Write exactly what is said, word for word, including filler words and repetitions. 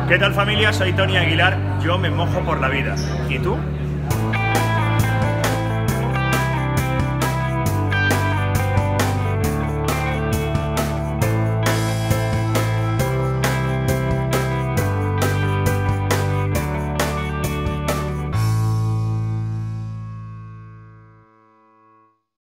¿Qué tal familia? Soy Tony Aguilar, yo me mojo por la vida. ¿Y tú?